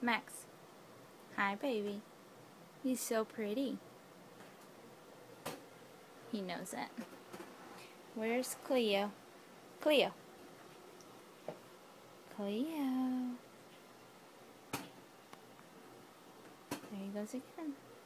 Max. Hi, baby. He's so pretty. He knows it. Where's Cleo? Cleo. Cleo. There he goes again.